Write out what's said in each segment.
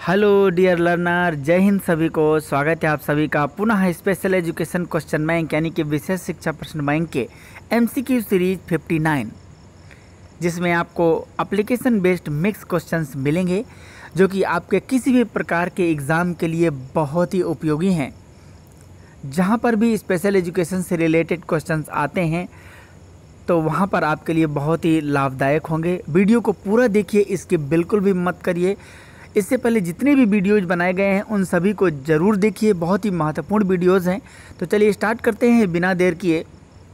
Hello dear learner, जय हिंद सभी को। स्वागत है आप सभी का पुनः स्पेशल एजुकेशन क्वेश्चन बैंक यानी कि विशेष शिक्षा प्रश्न बैंक के एमसीक्यू सीरीज 59, जिसमें आपको एप्लीकेशन बेस्ड मिक्स क्वेश्चंस मिलेंगे जो कि आपके किसी भी प्रकार के एग्ज़ाम के लिए बहुत ही उपयोगी हैं। जहां पर भी स्पेशल एजुकेशन से रिलेटेड क्वेश्चंस आते हैं तो वहां पर आपके लिए बहुत ही लाभदायक होंगे। वीडियो को पूरा देखिए, इसके बिल्कुल भी मत करिए। इससे पहले जितने भी वीडियोज़ बनाए गए हैं उन सभी को ज़रूर देखिए, बहुत ही महत्वपूर्ण वीडियोज़ हैं। तो चलिए स्टार्ट करते हैं बिना देर किए।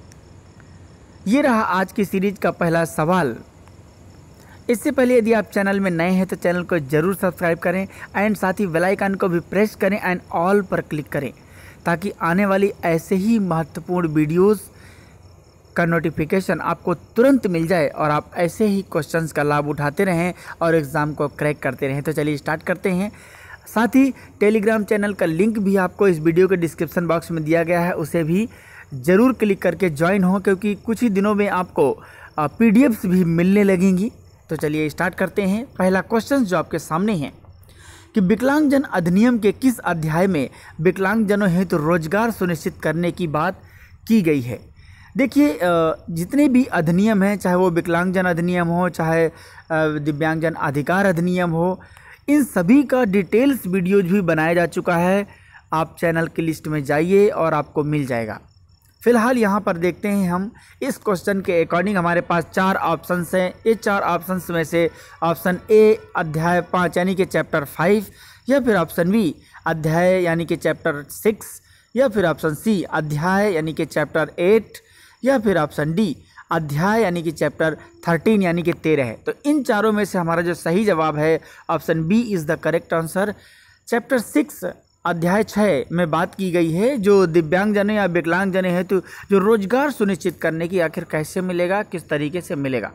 ये रहा आज की सीरीज़ का पहला सवाल। इससे पहले यदि आप चैनल में नए हैं तो चैनल को ज़रूर सब्सक्राइब करें एंड साथ ही बेल आइकन को भी प्रेस करें एंड ऑल पर क्लिक करें, ताकि आने वाली ऐसे ही महत्वपूर्ण वीडियोज़ का नोटिफिकेशन आपको तुरंत मिल जाए और आप ऐसे ही क्वेश्चंस का लाभ उठाते रहें और एग्ज़ाम को क्रैक करते रहें। तो चलिए स्टार्ट करते हैं। साथ ही टेलीग्राम चैनल का लिंक भी आपको इस वीडियो के डिस्क्रिप्शन बॉक्स में दिया गया है, उसे भी ज़रूर क्लिक करके ज्वाइन हो, क्योंकि कुछ ही दिनों में आपको PDFs भी मिलने लगेंगी। तो चलिए स्टार्ट करते हैं। पहला क्वेश्चन जो आपके सामने है कि विकलांगजन अधिनियम के किस अध्याय में विकलांगजनों हेतु रोजगार सुनिश्चित करने की बात की गई है। देखिए, जितने भी अधिनियम हैं, चाहे वो विकलांगजन अधिनियम हो, चाहे दिव्यांगजन अधिकार अधिनियम हो, इन सभी का डिटेल्स वीडियोज भी बनाया जा चुका है। आप चैनल की लिस्ट में जाइए और आपको मिल जाएगा। फिलहाल यहाँ पर देखते हैं हम इस क्वेश्चन के अकॉर्डिंग हमारे पास 4 ऑप्शंस हैं। ये 4 ऑप्शंस में से ऑप्शन ए अध्याय 5 यानी कि चैप्टर 5, या फिर ऑप्शन बी अध्याय यानी कि चैप्टर 6, या फिर ऑप्शन सी अध्याय यानी कि चैप्टर 8, या फिर ऑप्शन डी अध्याय यानी कि चैप्टर 13 यानी कि 13 है। तो इन चारों में से हमारा जो सही जवाब है option B is the correct answer. Chapter 6 अध्याय 6 में बात की गई है जो दिव्यांगजनों या विकलांगजनों हेतु जो रोजगार सुनिश्चित करने की आखिर कैसे मिलेगा, किस तरीके से मिलेगा।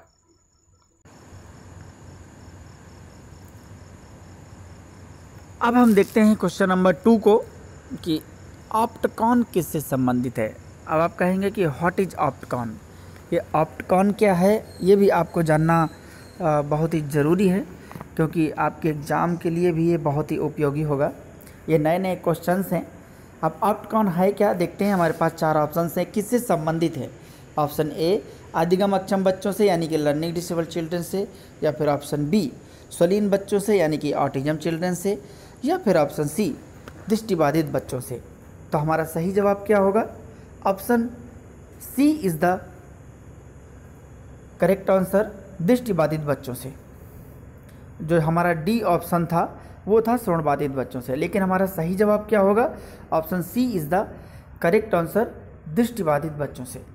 अब हम देखते हैं क्वेश्चन नंबर 2 को कि ऑप्टकॉन किससे संबंधित है। अब आप कहेंगे कि व्हाट इज़ ऑप्टकॉन, ये ऑप्टकॉन क्या है, ये भी आपको जानना बहुत ही ज़रूरी है, क्योंकि आपके एग्ज़ाम के लिए भी ये बहुत ही उपयोगी होगा। ये नए नए क्वेश्चंस हैं। अब ऑप्टकॉन है क्या, देखते हैं। हमारे पास 4 ऑप्शंस हैं, किससे संबंधित है। ऑप्शन ए अधिगम अक्षम बच्चों से यानी कि लर्निंग डिसेबल चिल्ड्रन से, या फिर ऑप्शन बी स्वलीन बच्चों से यानी कि ऑटिज्म चिल्ड्रन से, या फिर ऑप्शन सी दृष्टिबाधित बच्चों से। तो हमारा सही जवाब क्या होगा? Option C is the correct answer, दृष्टिबाधित बच्चों से। जो हमारा डी ऑप्शन था वो था श्रवणबाधित बच्चों से, लेकिन हमारा सही जवाब क्या होगा? Option C is the correct answer, दृष्टिबाधित बच्चों से।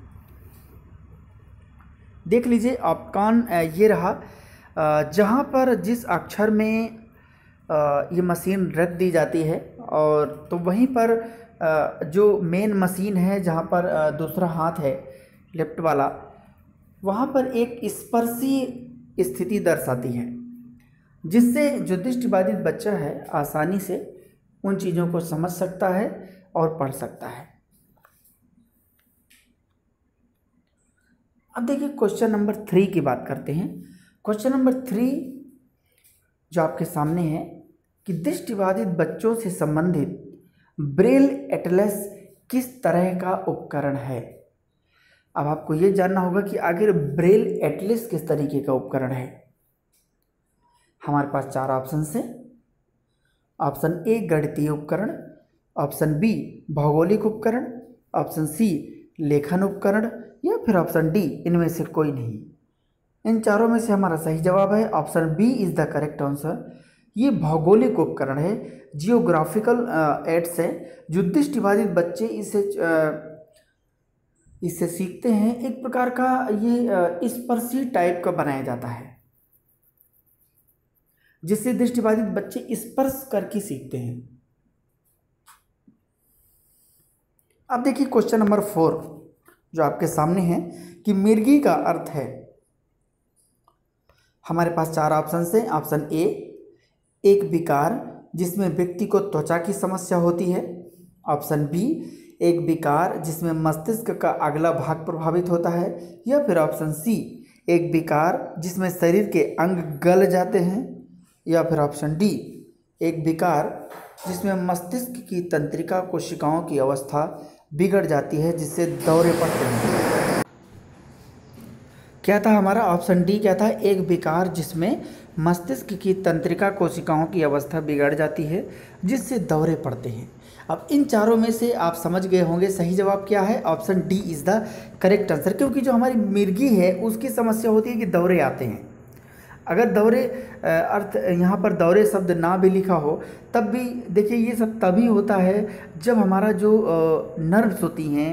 देख लीजिए ऑप्टकॉन ये रहा, जहाँ पर जिस अक्षर में ये मशीन रख दी जाती है, और तो वहीं पर जो मेन मशीन है जहाँ पर दूसरा हाथ है लेफ्ट वाला, वहाँ पर एक स्पर्शी स्थिति दर्शाती है, जिससे जो दृष्टिबाधित बच्चा है आसानी से उन चीज़ों को समझ सकता है और पढ़ सकता है। अब देखिए क्वेश्चन नंबर 3 की बात करते हैं। क्वेश्चन नंबर 3 जो आपके सामने है कि दृष्टिबाधित बच्चों से संबंधित ब्रेल एटलस किस तरह का उपकरण है। अब आपको ये जानना होगा कि आखिर ब्रेल एटलस किस तरीके का उपकरण है। हमारे पास 4 ऑप्शन हैं। ऑप्शन ए गणितीय उपकरण, ऑप्शन बी भौगोलिक उपकरण, ऑप्शन सी लेखन उपकरण, या फिर ऑप्शन डी इनमें से कोई नहीं। इन चारों में से हमारा सही जवाब है option B is the correct answer. ये भौगोलिक उपकरण है, जियोग्राफिकल एड्स है, जो दृष्टिबाधित बच्चे इससे सीखते हैं। एक प्रकार का ये स्पर्शी टाइप का बनाया जाता है, जिससे दृष्टिबाधित बच्चे स्पर्श करके सीखते हैं। अब देखिए क्वेश्चन नंबर 4 जो आपके सामने है कि मिर्गी का अर्थ है। हमारे पास 4 ऑप्शन हैं। ऑप्शन ए एक विकार जिसमें व्यक्ति को त्वचा की समस्या होती है, ऑप्शन बी एक विकार जिसमें मस्तिष्क का अगला भाग प्रभावित होता है, या फिर ऑप्शन सी एक विकार जिसमें शरीर के अंग गल जाते हैं, या फिर ऑप्शन डी एक विकार जिसमें मस्तिष्क की तंत्रिका कोशिकाओं की अवस्था बिगड़ जाती है जिससे दौरे पड़ते हैं। क्या था हमारा ऑप्शन डी? क्या था? एक विकार जिसमें मस्तिष्क की तंत्रिका कोशिकाओं की अवस्था बिगड़ जाती है जिससे दौरे पड़ते हैं। अब इन चारों में से आप समझ गए होंगे सही जवाब क्या है। Option D is the correct answer, क्योंकि जो हमारी मिर्गी है उसकी समस्या होती है कि दौरे आते हैं। अगर दौरे अर्थ यहाँ पर दौरे शब्द ना भी लिखा हो तब भी देखिए ये सब तभी होता है जब हमारा जो नर्व्स होती हैं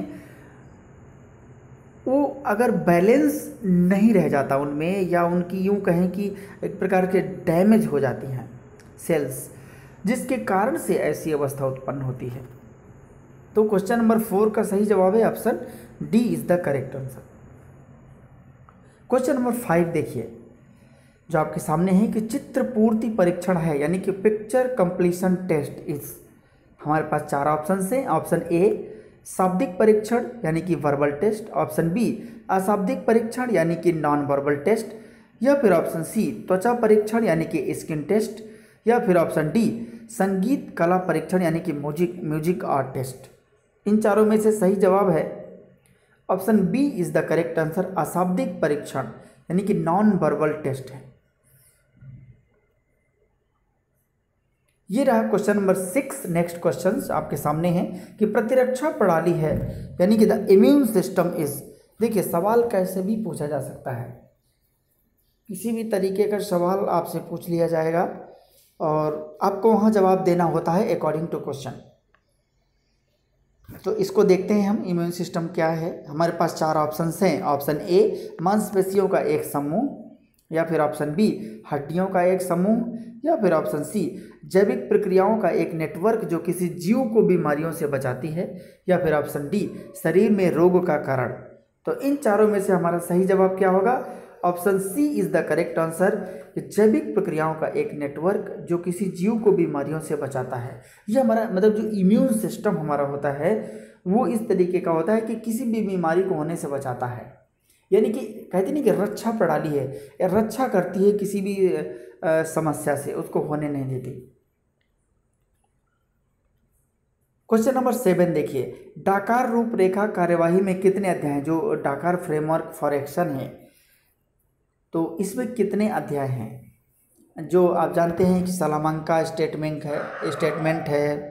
वो अगर बैलेंस नहीं रह जाता उनमें, या उनकी यूँ कहें कि एक प्रकार के डैमेज हो जाती हैं सेल्स, जिसके कारण से ऐसी अवस्था उत्पन्न होती है। तो क्वेश्चन नंबर 4 का सही जवाब है option D is the correct answer. Question number 5 देखिए जो आपके सामने है कि चित्र पूर्ति परीक्षण है, यानी कि पिक्चर कंप्लीशन टेस्ट इज। हमारे पास 4 ऑप्शन हैं। ऑप्शन ए शाब्दिक परीक्षण यानी कि वर्बल टेस्ट, ऑप्शन बी अशाब्दिक परीक्षण यानी कि नॉन वर्बल टेस्ट, या फिर ऑप्शन सी त्वचा परीक्षण यानी कि स्किन टेस्ट, या फिर ऑप्शन डी संगीत कला परीक्षण यानी कि म्यूजिक आर्ट टेस्ट। इन चारों में से सही जवाब है option B is the correct answer, अशाब्दिक परीक्षण यानी कि नॉन वर्बल टेस्ट है। ये रहा क्वेश्चन नंबर 6। नेक्स्ट क्वेश्चन आपके सामने है कि प्रतिरक्षा प्रणाली है यानी कि द इम्यून सिस्टम इज। देखिए सवाल कैसे भी पूछा जा सकता है, किसी भी तरीके का सवाल आपसे पूछ लिया जाएगा और आपको वहाँ जवाब देना होता है अकॉर्डिंग टू क्वेश्चन। तो इसको देखते हैं हम, इम्यून सिस्टम क्या है। हमारे पास 4 ऑप्शन हैं। ऑप्शन ए मांसपेशियों का एक समूह, या फिर ऑप्शन बी हड्डियों का एक समूह, या फिर ऑप्शन सी जैविक प्रक्रियाओं का एक नेटवर्क जो किसी जीव को बीमारियों से बचाती है, या फिर ऑप्शन डी शरीर में रोग का कारण। तो इन चारों में से हमारा सही जवाब क्या होगा? Option C is the correct answer, जैविक प्रक्रियाओं का एक नेटवर्क जो किसी जीव को बीमारियों से बचाता है। ये हमारा मतलब जो इम्यून सिस्टम हमारा होता है वो इस तरीके का होता है कि किसी भी बीमारी को होने से बचाता है, यानी कि कहते नहीं कि रक्षा प्रणाली है, रक्षा करती है किसी भी समस्या से, उसको होने नहीं देती। क्वेश्चन नंबर 7 देखिए, डाकार रूपरेखा कार्यवाही में कितने अध्याय हैं? जो डाकार फ्रेमवर्क फॉर एक्शन है तो इसमें कितने अध्याय हैं? जो आप जानते हैं कि salamanca स्टेटमेंट है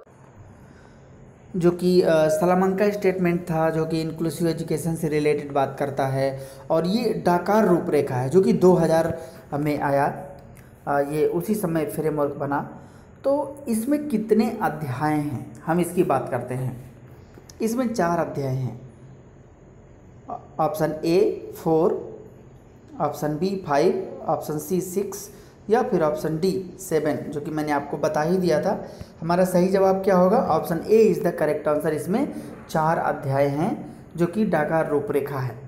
जो कि salamanca स्टेटमेंट था जो कि इंक्लूसिव एजुकेशन से रिलेटेड बात करता है, और ये डाकार रूपरेखा है जो कि 2000 में आया, ये उसी समय फ्रेमवर्क बना। तो इसमें कितने अध्याय हैं हम इसकी बात करते हैं। इसमें 4 अध्याय हैं। Option A 4, option B 5, option C 6, या फिर ऑप्शन डी 7, जो कि मैंने आपको बता ही दिया था। हमारा सही जवाब क्या होगा? Option A is the correct answer. इसमें 4 अध्याय हैं जो कि डाकार रूपरेखा है।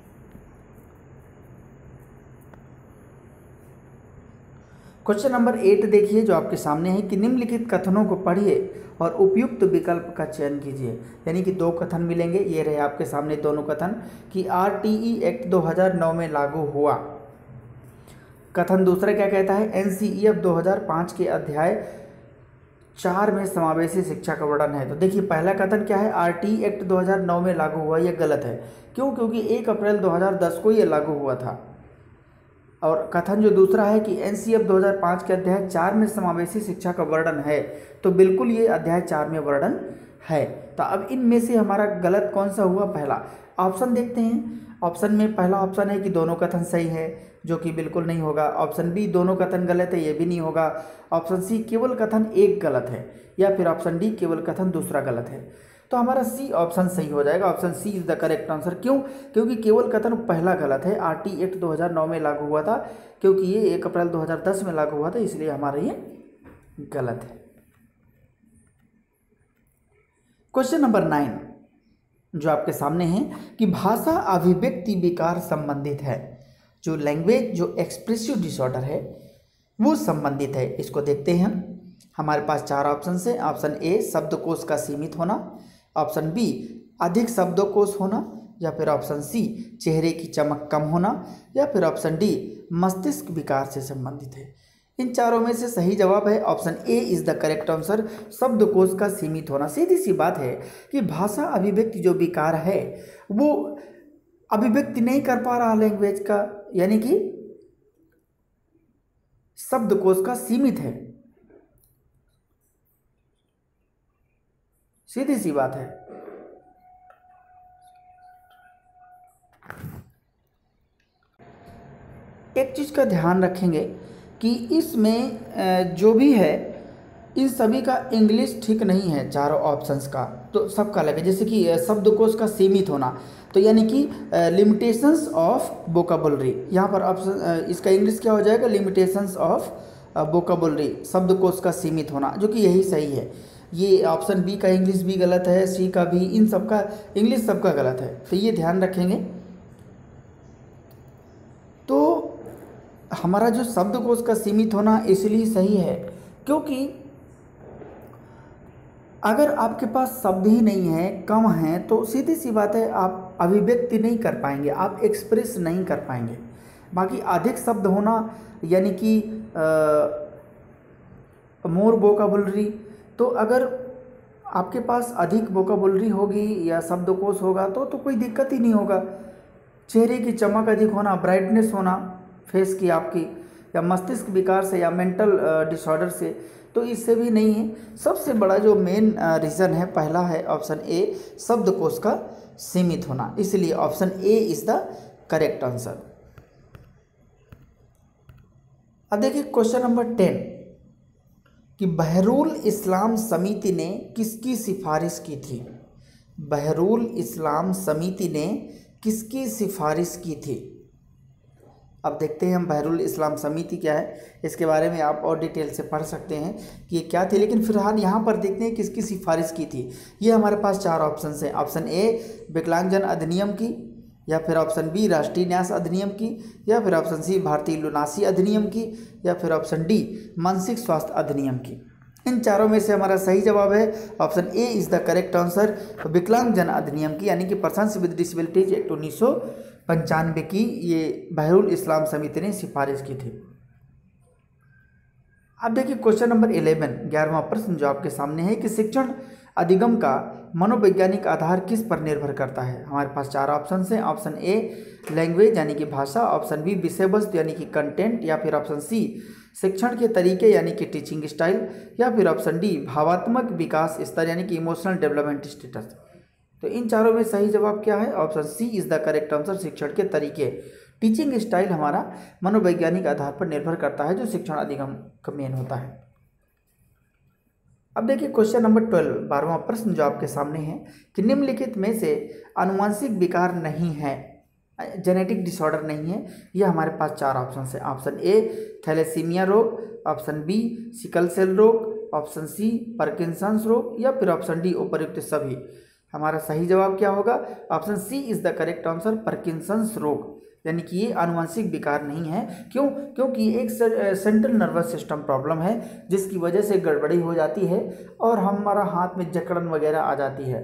क्वेश्चन नंबर 8 देखिए जो आपके सामने है कि निम्नलिखित कथनों को पढ़िए और उपयुक्त विकल्प का चयन कीजिए। यानी कि 2 कथन मिलेंगे, ये रहे आपके सामने दोनों कथन कि आरटीई एक्ट 2009 में लागू हुआ। कथन दूसरा क्या कहता है? एनसीईएफ 2005 के अध्याय 4 में समावेशी शिक्षा का वर्णन है। तो देखिए पहला कथन क्या है? आरटीई एक्ट 2009 में लागू हुआ, यह गलत है। क्यों? क्योंकि 1 अप्रैल 2010 को यह लागू हुआ था। और कथन जो दूसरा है कि एनसीईएफ 2005 के अध्याय 4 में समावेशी शिक्षा का वर्णन है, तो बिल्कुल ये अध्याय 4 में वर्णन है। तो अब इनमें से हमारा गलत कौन सा हुआ? पहला ऑप्शन देखते हैं। ऑप्शन में पहला ऑप्शन है कि दोनों कथन सही है, जो कि बिल्कुल नहीं होगा। ऑप्शन बी दोनों कथन गलत है, ये भी नहीं होगा। ऑप्शन सी केवल कथन एक गलत है, या फिर ऑप्शन डी केवल कथन दूसरा गलत है। तो हमारा सी ऑप्शन सही हो जाएगा। Option C is the correct answer. क्यों? क्योंकि केवल कथन पहला गलत है। आरटी एक्ट 2009 में लागू हुआ था, क्योंकि ये 1 अप्रैल 2010 में लागू हुआ था, इसलिए हमारा ये गलत है। क्वेश्चन नंबर 9 जो आपके सामने है कि भाषा अभिव्यक्ति विकार संबंधित है। जो लैंग्वेज जो एक्सप्रेसिव डिसऑर्डर है वो संबंधित है। इसको देखते हैं हम। हमारे पास 4 ऑप्शन है। ऑप्शन ए शब्दकोश का सीमित होना, ऑप्शन बी अधिक शब्दकोश होना, या फिर ऑप्शन सी चेहरे की चमक कम होना, या फिर ऑप्शन डी मस्तिष्क विकार से संबंधित है। इन चारों में से सही जवाब है option A is the correct answer, शब्दकोश का सीमित होना। सीधी सी बात है कि भाषा अभिव्यक्ति जो विकार है वो अभिव्यक्ति नहीं कर पा रहा लैंग्वेज का, यानी कि शब्दकोश का सीमित है, सीधी सी बात है। एक चीज का ध्यान रखेंगे कि इसमें जो भी है इन सभी का इंग्लिश ठीक नहीं है, चारों ऑप्शंस का तो सबका लगे। जैसे कि शब्दकोश का सीमित होना, तो यानी कि लिमिटेशंस ऑफ वोकैबुलरी, यहाँ पर ऑप्शन इसका इंग्लिश क्या हो जाएगा, लिमिटेशंस ऑफ वोकैबुलरी, शब्दकोश का सीमित होना, जो कि यही सही है। ये ऑप्शन बी का इंग्लिश भी गलत है, सी का भी, इन सब का इंग्लिश सबका गलत है, तो ये ध्यान रखेंगे। तो हमारा जो शब्दकोश का सीमित होना इसलिए सही है क्योंकि अगर आपके पास शब्द ही नहीं है, कम है, तो सीधी सी बात है आप अभिव्यक्ति नहीं कर पाएंगे, आप एक्सप्रेस नहीं कर पाएंगे। बाकी अधिक शब्द होना यानी कि मोर वोकैबुलरी, तो अगर आपके पास अधिक वोकैबुलरी होगी या शब्दकोश होगा तो कोई दिक्कत ही नहीं होगा। चेहरे की चमक अधिक होना, ब्राइटनेस होना फेस की आपकी, या मस्तिष्क विकार से या मेंटल डिसऑर्डर से, तो इससे भी नहीं है। सबसे बड़ा जो मेन रीज़न है पहला है ऑप्शन ए, शब्दकोश का सीमित होना, इसलिए option A is the correct answer. अब देखिए क्वेश्चन नंबर 10 कि बहरुल इस्लाम समिति ने किसकी सिफारिश की थी। बहरुल इस्लाम समिति ने किसकी सिफारिश की थी। अब देखते हैं हम बहरुल इस्लाम समिति क्या है, इसके बारे में आप और डिटेल से पढ़ सकते हैं कि ये क्या थी, लेकिन फिलहाल यहाँ पर देखते हैं किसकी सिफारिश की थी। ये हमारे पास चार ऑप्शन हैं, ऑप्शन ए विकलांगजन अधिनियम की, या फिर ऑप्शन बी राष्ट्रीय न्यास अधिनियम की, या फिर ऑप्शन सी भारतीय लुनासी अधिनियम की, या फिर ऑप्शन डी मानसिक स्वास्थ्य अधिनियम की। इन चारों में से हमारा सही जवाब है option A is the correct answer, विकलांगजन अधिनियम की, यानी कि पर्सन्स विद डिसेबिलिटीज एक्ट 1995 की ये बहरुल इस्लाम समिति ने सिफारिश की थी। अब देखिए क्वेश्चन नंबर 11, 11वां प्रश्न जो आपके सामने है कि शिक्षण अधिगम का मनोवैज्ञानिक आधार किस पर निर्भर करता है। हमारे पास चार ऑप्शन हैं, ऑप्शन ए लैंग्वेज यानी कि भाषा, ऑप्शन बी विषय वस्तु यानी कि कंटेंट, या फिर ऑप्शन सी शिक्षण के तरीके यानी कि टीचिंग स्टाइल, या फिर ऑप्शन डी भावात्मक विकास स्तर यानी कि इमोशनल डेवलपमेंट स्टेटस। तो इन चारों में सही जवाब क्या है, option C is the correct answer, शिक्षण के तरीके। टीचिंग स्टाइल हमारा मनोवैज्ञानिक आधार पर निर्भर करता है, जो शिक्षण अधिगम का मेन होता है। अब देखिए क्वेश्चन नंबर 12, 12वां प्रश्न जो आपके सामने है कि निम्नलिखित में से आनुवांशिक विकार नहीं है, जेनेटिक डिसऑर्डर नहीं है। ये हमारे पास चार ऑप्शन है, ऑप्शन ए थैलेसीमिया रोग, ऑप्शन बी सिकल सेल रोग, ऑप्शन सी पार्किंसंस रोग, या फिर ऑप्शन डी उपर्युक्त सभी। हमारा सही जवाब क्या होगा, option C is the correct answer, Parkinson's रोग, यानी कि ये आनुवंशिक विकार नहीं है। क्यों? क्योंकि एक सेंट्रल नर्वस सिस्टम प्रॉब्लम है जिसकी वजह से गड़बड़ी हो जाती है और हमारा हाथ में जकड़न वगैरह आ जाती है।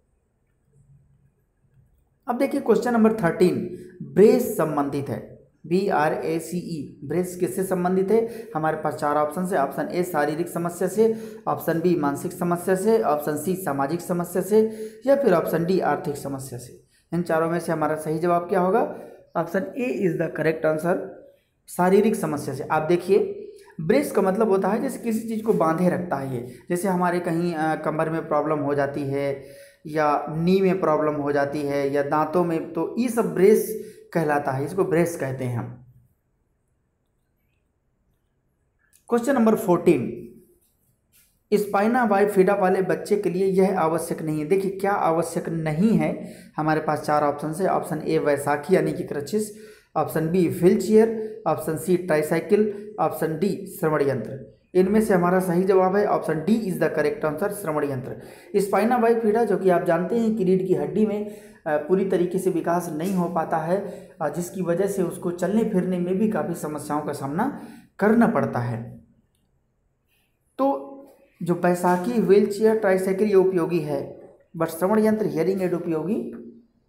अब देखिए क्वेश्चन नंबर 13, ब्रेस संबंधित है, BRACE, ब्रेस किससे संबंधित है। हमारे पास चार ऑप्शन है, ऑप्शन ए शारीरिक समस्या से, ऑप्शन बी मानसिक समस्या से, ऑप्शन सी सामाजिक समस्या से, या फिर ऑप्शन डी आर्थिक समस्या से। इन चारों में से हमारा सही जवाब क्या होगा, option A is the correct answer, शारीरिक समस्या से। आप देखिए ब्रेस का मतलब होता है जैसे किसी चीज़ को बांधे रखता है, ये जैसे हमारे कहीं कमर में प्रॉब्लम हो जाती है या नी में प्रॉब्लम हो जाती है या दांतों में, तो ये सब ब्रेस कहलाता है, इसको ब्रेस कहते हैं हम। क्वेश्चन नंबर 14, स्पाइना बाइफिडा वाले बच्चे के लिए यह आवश्यक नहीं है। देखिए क्या आवश्यक नहीं है, हमारे पास चार ऑप्शन है, ऑप्शन ए वैसाखी यानी कि crutches, option B wheelchair, option C tricycle, option D श्रवण यंत्र। इनमें से हमारा सही जवाब है option D is the correct answer, श्रवण यंत्र। स्पाइना बाइफिडा जो कि आप जानते हैं कि रीढ़ की हड्डी में पूरी तरीके से विकास नहीं हो पाता है, जिसकी वजह से उसको चलने फिरने में भी काफ़ी समस्याओं का सामना करना पड़ता है। तो जो बैसाखी, व्हील चेयर, ट्राईसाइकिल ये उपयोगी है, बट श्रवण यंत्र हियरिंग एड उपयोगी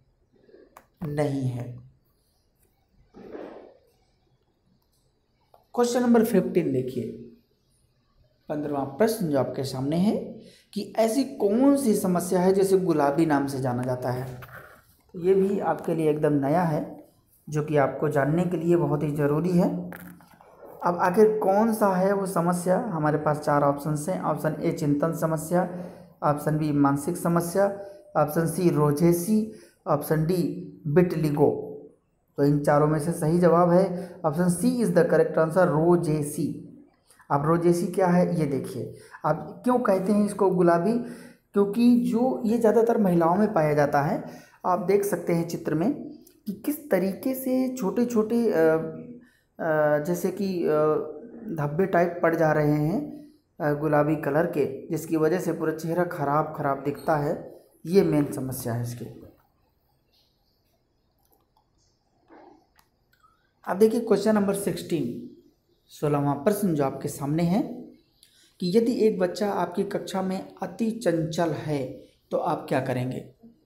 नहीं है। क्वेश्चन नंबर 15 देखिए, 15वां प्रश्न जो आपके सामने है कि ऐसी कौन सी समस्या है जिसे गुलाबी नाम से जाना जाता है। तो ये भी आपके लिए एकदम नया है, जो कि आपको जानने के लिए बहुत ही ज़रूरी है। अब आखिर कौन सा है वो समस्या। हमारे पास 4 ऑप्शन हैं। ऑप्शन ए चिंतन समस्या, ऑप्शन बी मानसिक समस्या, option C rosacea, option D vitiligo. तो इन चारों में से सही जवाब है option C is the correct answer, rosacea. अब रोजेसी क्या है ये देखिए। अब क्यों कहते हैं इसको गुलाबी, क्योंकि जो ये ज़्यादातर महिलाओं में पाया जाता है। आप देख सकते हैं चित्र में कि किस तरीके से छोटे छोटे जैसे कि धब्बे टाइप पड़ जा रहे हैं गुलाबी कलर के, जिसकी वजह से पूरा चेहरा खराब दिखता है। ये मेन समस्या है इसकी। अब देखिए क्वेश्चन नंबर 16वां प्रश्न जो आपके सामने है कि यदि एक बच्चा आपकी कक्षा में अति चंचल है तो आप क्या करेंगे।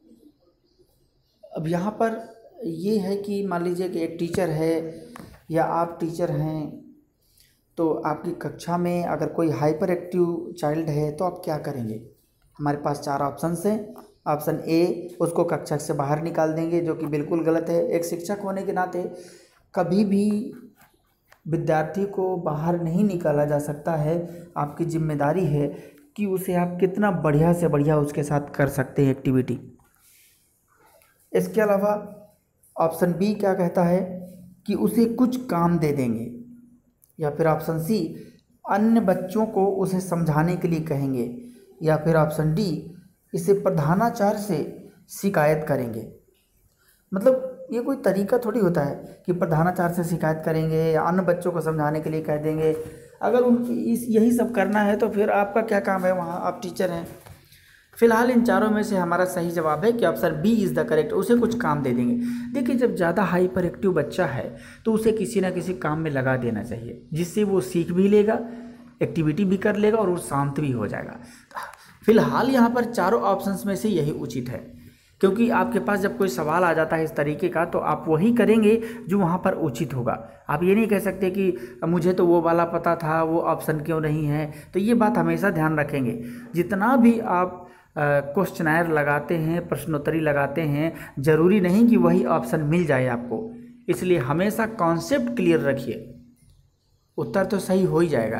अब यहाँ पर ये है कि मान लीजिए कि एक टीचर है या आप टीचर हैं, तो आपकी कक्षा में अगर कोई हाइपर एक्टिव चाइल्ड है तो आप क्या करेंगे। हमारे पास 4 ऑप्शन हैं। ऑप्शन ए, उसको कक्षा से बाहर निकाल देंगे, जो कि बिल्कुल गलत है। एक शिक्षक होने के नाते कभी भी विद्यार्थी को बाहर नहीं निकाला जा सकता है। आपकी जिम्मेदारी है कि उसे आप कितना बढ़िया से बढ़िया उसके साथ कर सकते हैं एक्टिविटी। इसके अलावा ऑप्शन बी क्या कहता है कि उसे कुछ काम दे देंगे, या फिर ऑप्शन सी अन्य बच्चों को उसे समझाने के लिए कहेंगे, या फिर ऑप्शन डी इसे प्रधानाचार्य से शिकायत करेंगे। मतलब ये कोई तरीका थोड़ी होता है कि प्रधानाचार्य से शिकायत करेंगे या अन्य बच्चों को समझाने के लिए कह देंगे। अगर यही सब करना है तो फिर आपका क्या काम है वहाँ, आप टीचर हैं। फिलहाल इन चारों में से हमारा सही जवाब है कि option B is the correct, उसे कुछ काम दे देंगे। देखिए जब ज़्यादा हाइपर एक्टिव बच्चा है तो उसे किसी ना किसी काम में लगा देना चाहिए, जिससे वो सीख भी लेगा, एक्टिविटी भी कर लेगा और वो शांत भी हो जाएगा। फिलहाल यहाँ पर चारों ऑप्शंस में से यही उचित है, क्योंकि आपके पास जब कोई सवाल आ जाता है इस तरीके का तो आप वही करेंगे जो वहाँ पर उचित होगा। आप ये नहीं कह सकते कि मुझे तो वो वाला पता था, वो ऑप्शन क्यों नहीं है। तो ये बात हमेशा ध्यान रखेंगे। जितना भी आप क्वेश्चनायर लगाते हैं, प्रश्नोत्तरी लगाते हैं, ज़रूरी नहीं कि वही ऑप्शन मिल जाए आपको। इसलिए हमेशा कॉन्सेप्ट क्लियर रखिए, उत्तर तो सही हो ही जाएगा।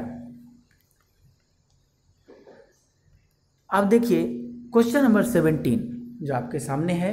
अब देखिए क्वेश्चन नंबर 17 जो आपके सामने है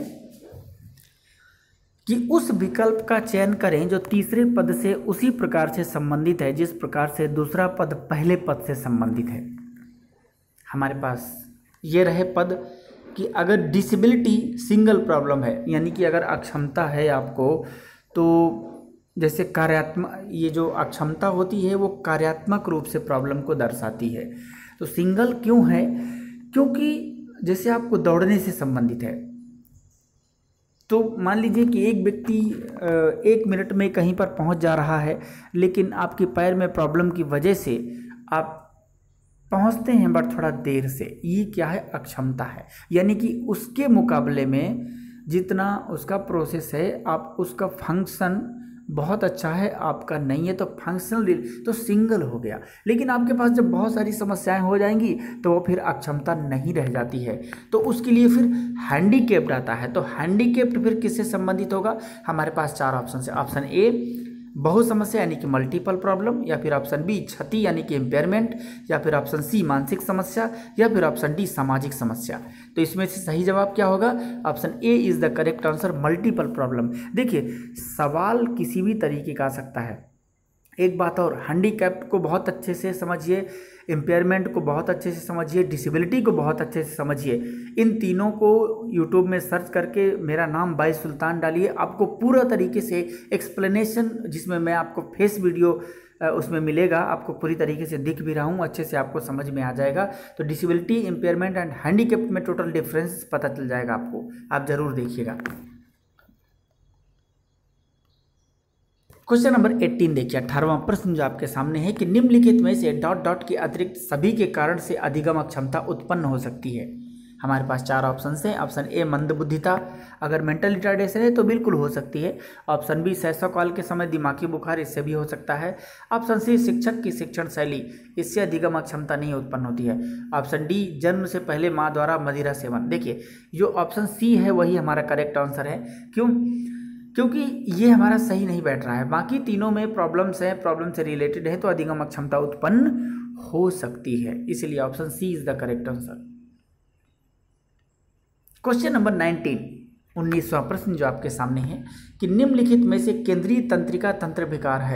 कि उस विकल्प का चयन करें जो तीसरे पद से उसी प्रकार से संबंधित है जिस प्रकार से दूसरा पद पहले पद से संबंधित है। हमारे पास ये रहे पद कि अगर डिसेबिलिटी सिंगल प्रॉब्लम है, यानी कि अगर अक्षमता है आपको, तो जैसे कार्यात्मक, ये जो अक्षमता होती है वो कार्यात्मक रूप से प्रॉब्लम को दर्शाती है। तो सिंगल क्यों है, क्योंकि जैसे आपको दौड़ने से संबंधित है, तो मान लीजिए कि एक व्यक्ति 1 मिनट में कहीं पर पहुंच जा रहा है, लेकिन आपके पैर में प्रॉब्लम की वजह से आप पहुंचते हैं बट थोड़ा देर से। ये क्या है, अक्षमता है। यानी कि उसके मुकाबले में जितना उसका प्रोसेस है, आप उसका फंक्शन बहुत अच्छा है, आपका नहीं है, तो फंक्शनल तो सिंगल हो गया। लेकिन आपके पास जब बहुत सारी समस्याएं हो जाएंगी तो वो फिर अक्षमता नहीं रह जाती है, तो उसके लिए फिर हैंडीकेप्ड आता है। तो हैंडीकेप्ड फिर किससे संबंधित होगा। हमारे पास 4 ऑप्शन है। ऑप्शन ए बहु समस्या यानी कि मल्टीपल प्रॉब्लम, या फिर ऑप्शन बी क्षति यानी कि इम्पेयरमेंट, या फिर ऑप्शन सी मानसिक समस्या, या फिर ऑप्शन डी सामाजिक समस्या। तो इसमें से सही जवाब क्या होगा, option A is the correct answer, multiple problem. देखिए सवाल किसी भी तरीके का आ सकता है। एक बात और, हैंडीकैप्ड को बहुत अच्छे से समझिए, इम्पेयरमेंट को बहुत अच्छे से समझिए, डिसेबिलिटी को बहुत अच्छे से समझिए। इन तीनों को यूट्यूब में सर्च करके मेरा नाम बाई सुल्तान डालिए, आपको पूरा तरीके से एक्सप्लेनेशन, जिसमें मैं आपको फेस वीडियो उसमें मिलेगा, आपको पूरी तरीके से दिख भी रहा हूँ, अच्छे से आपको समझ में आ जाएगा। तो डिसेबिलिटी, इम्पेयरमेंट एंड हैंडीकैप्ड में टोटल डिफरेंस पता चल जाएगा आपको, आप ज़रूर देखिएगा। क्वेश्चन नंबर 18 देखिए, 18वां प्रश्न जो आपके सामने है कि निम्नलिखित में से ... के अतिरिक्त सभी के कारण से अधिगम अक्षमता उत्पन्न हो सकती है। हमारे पास 4 ऑप्शन हैं। ऑप्शन ए मंदबुद्धिता, अगर मेंटल रिटार्डेशन है तो बिल्कुल हो सकती है। ऑप्शन बी शैशव काल के समय दिमागी बुखार, इससे भी हो सकता है। ऑप्शन सी शिक्षक की शिक्षण शैली, इससे अधिगम क्षमता नहीं उत्पन्न होती है। ऑप्शन डी जन्म से पहले माँ द्वारा मदिरा सेवन। देखिए जो ऑप्शन सी है वही हमारा करेक्ट आंसर है। क्यों? क्योंकि ये हमारा सही नहीं बैठ रहा है। बाकी तीनों में प्रॉब्लम्स हैं, प्रॉब्लम से रिलेटेड है तो अधिगम क्षमता उत्पन्न हो सकती है, इसलिए option C is the correct answer. Question number 19वां प्रश्न जो आपके सामने है कि निम्नलिखित में से केंद्रीय तंत्रिका तंत्र विकार है,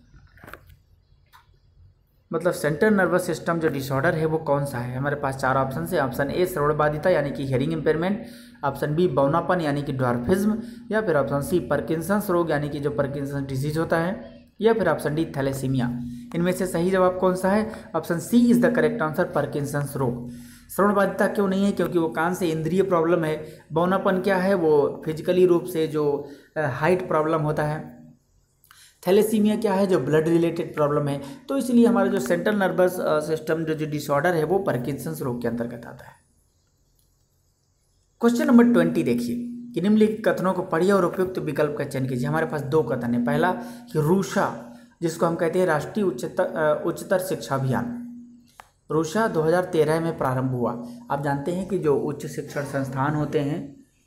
मतलब सेंट्रल नर्वस सिस्टम जो डिसऑर्डर है वो कौन सा है। हमारे पास 4 ऑप्शन है। ऑप्शन ए श्रवणबाधिता यानी कि हियरिंग इंपेयरमेंट, ऑप्शन बी बौनापन यानी कि ड्वार्फिज्म, या फिर ऑप्शन सी पार्किंसंस रोग यानी कि जो पार्किंसंस डिजीज होता है, या फिर ऑप्शन डी थैलेसीमिया। इनमें से सही जवाब कौन सा है? Option C is the correct answer, Parkinson's रोग। श्रवणबाधिता क्यों नहीं है? क्योंकि वो कान से इंद्रिय प्रॉब्लम है। बौनापन क्या है? वो फिजिकली रूप से जो हाइट प्रॉब्लम होता है। थैलेसीमिया क्या है? जो ब्लड रिलेटेड प्रॉब्लम है। तो इसलिए हमारा जो सेंट्रल नर्वस सिस्टम जो डिसऑर्डर है वो पार्किंसंस रोग के अंतर्गत आता है। क्वेश्चन नंबर 20 देखिए कि निम्नलिखित कथनों को पढ़िए और उपयुक्त विकल्प का चयन कीजिए। हमारे पास 2 कथन है। पहला कि रूषा, जिसको हम कहते हैं राष्ट्रीय उच्चतर शिक्षा अभियान, रूषा 2013 में प्रारंभ हुआ। आप जानते हैं कि जो उच्च शिक्षण संस्थान होते हैं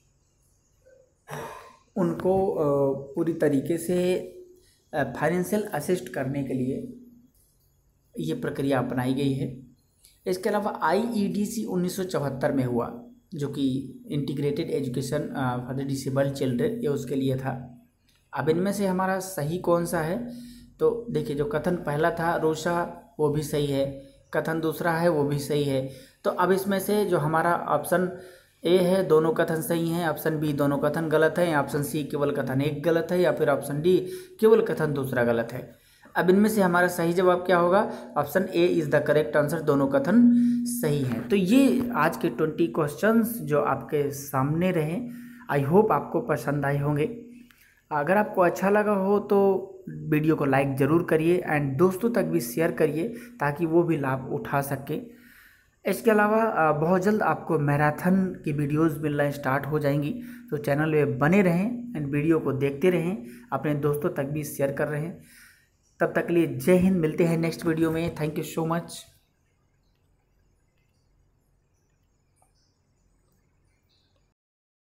उनको पूरी तरीके से फाइनेंशियल असिस्ट करने के लिए ये प्रक्रिया अपनाई गई है। इसके अलावा IEDC 1974 में हुआ, जो कि integrated education for the disabled children, ये उसके लिए था। अब इनमें से हमारा सही कौन सा है? तो देखिए जो कथन पहला था रूषा वो भी सही है, कथन दूसरा है वो भी सही है। तो अब इसमें से जो हमारा ऑप्शन ए है दोनों कथन सही हैं, ऑप्शन बी दोनों कथन गलत है, ऑप्शन सी केवल कथन एक गलत है, या फिर ऑप्शन डी केवल कथन दूसरा गलत है। अब इनमें से हमारा सही जवाब क्या होगा? Option A is the correct answer, दोनों कथन सही हैं। तो ये आज के 20 क्वेश्चंस जो आपके सामने रहे, आई होप आपको पसंद आए होंगे। अगर आपको अच्छा लगा हो तो वीडियो को लाइक ज़रूर करिए एंड दोस्तों तक भी शेयर करिए ताकि वो भी लाभ उठा सके। इसके अलावा बहुत जल्द आपको मैराथन की वीडियोस मिलना स्टार्ट हो जाएंगी, तो चैनल में बने रहें एंड वीडियो को देखते रहें, अपने दोस्तों तक भी शेयर कर रहे हैं। तब तक के लिए जय हिंद, मिलते हैं नेक्स्ट वीडियो में। Thank you so much.